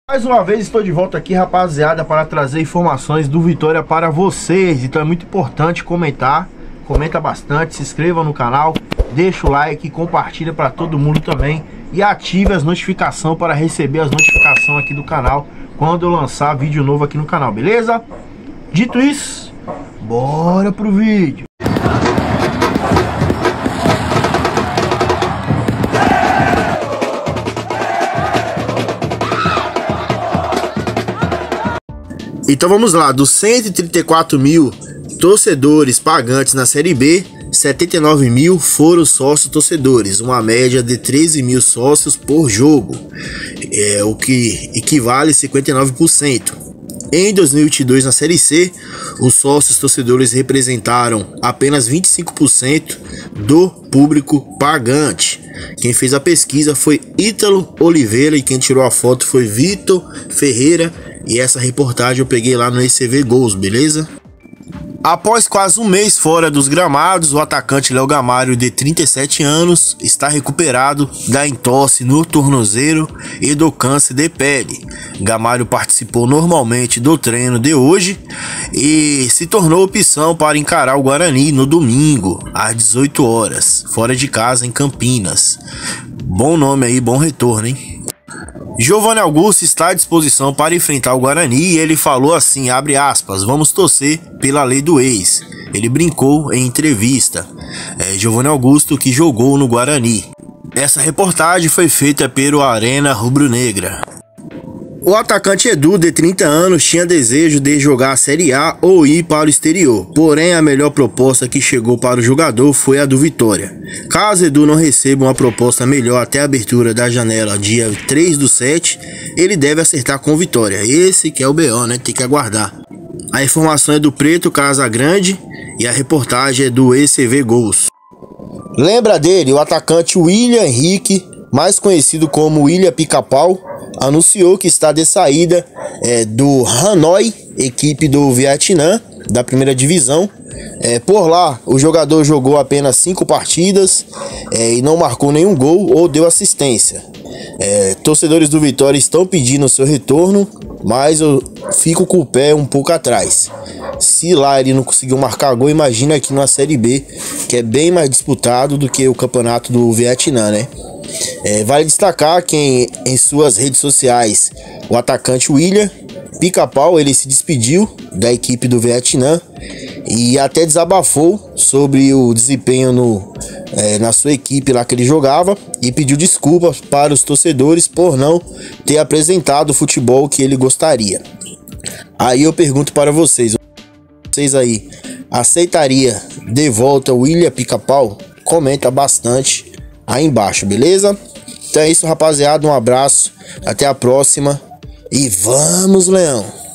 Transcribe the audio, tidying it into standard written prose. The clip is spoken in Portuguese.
Mais uma vez estou de volta aqui, rapaziada, para trazer informações do Vitória para vocês. Então é muito importante comentar, comenta bastante, se inscreva no canal, deixa o like, compartilha para todo mundo também e ative as notificações para receber as notificações aqui do canal quando eu lançar vídeo novo aqui no canal, beleza? Dito isso, bora pro vídeo. Então vamos lá, dos 134 mil torcedores pagantes na Série B, 79 mil foram sócios torcedores, uma média de 13 mil sócios por jogo, o que equivale a 59%. Em 2022 na Série C, os sócios torcedores representaram apenas 25% do público pagante. Quem fez a pesquisa foi Ítalo Oliveira e quem tirou a foto foi Vitor Ferreira. E essa reportagem eu peguei lá no ECV Gols, beleza? Após quase um mês fora dos gramados, o atacante Léo Gamalho, de 37 anos, está recuperado da entorse no tornozelo e do câncer de pele. Gamalho participou normalmente do treino de hoje e se tornou opção para encarar o Guarani no domingo, às 18 horas, fora de casa em Campinas. Bom nome aí, bom retorno, hein? Giovanni Augusto está à disposição para enfrentar o Guarani e ele falou assim, abre aspas, vamos torcer pela lei do ex. Ele brincou em entrevista. Giovanni Augusto, que jogou no Guarani. Essa reportagem foi feita pelo Arena Rubro-Negra. O atacante Edu, de 30 anos, tinha desejo de jogar a Série A ou ir para o exterior, porém a melhor proposta que chegou para o jogador foi a do Vitória. Caso Edu não receba uma proposta melhor até a abertura da janela dia 3/7, ele deve acertar com o Vitória. Esse que é o BO, né? Tem que aguardar. A informação é do Preto Casagrande e a reportagem é do ECV Gols. Lembra dele, o atacante William Henrique, mais conhecido como William Pica-Pau, anunciou que está de saída do Hanoi, equipe do Vietnã, da primeira divisão. Por lá, o jogador jogou apenas 5 partidas e não marcou nenhum gol ou deu assistência. Torcedores do Vitória estão pedindo seu retorno, mas eu fico com o pé um pouco atrás. Se lá ele não conseguiu marcar gol, imagina aqui na Série B, que é bem mais disputado do que o campeonato do Vietnã, né? Vale destacar que em suas redes sociais o atacante William Pica-Pau, ele se despediu da equipe do Vietnã e até desabafou sobre o desempenho na sua equipe lá que ele jogava e pediu desculpas para os torcedores por não ter apresentado o futebol que ele gostaria. Aí eu pergunto para vocês aí, aceitaria de volta o William Pica-Pau? Comenta bastante aí embaixo, beleza? Então é isso, rapaziada, um abraço, até a próxima e vamos, Leão!